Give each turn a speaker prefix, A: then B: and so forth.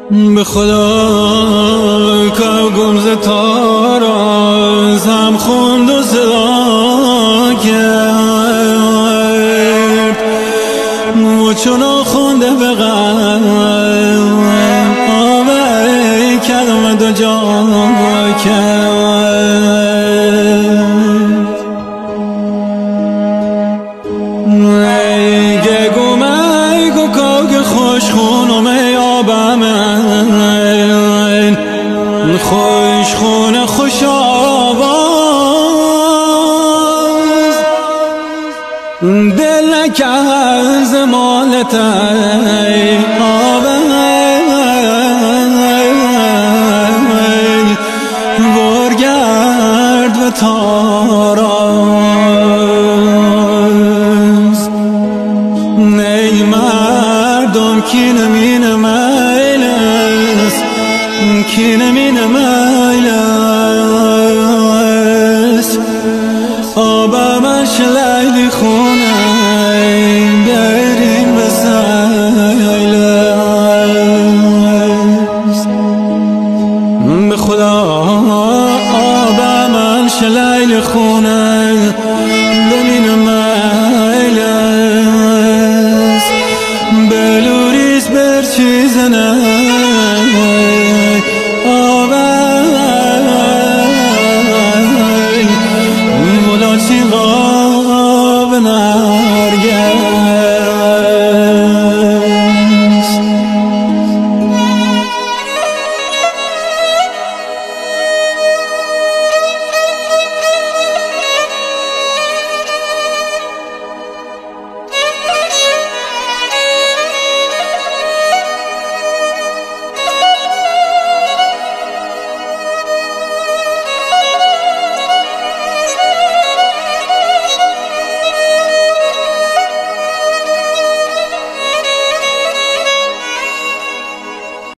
A: به خدا که گمز تاراز هم خوند و صدا کرد و چون خونده به غم آبه کلمه دو جا کرد گگو میگو کاگ خوش خونم آبم خوش خونه خوش آواز دل نکز مالت آبم برگرد و تاراز ای مردم کی نمین میل است کی نمین میل است آبمش لیلی خونه بریم به سیل است به خدا آبمش لیلی خونه بمین میل است بلوریز بر چیز نه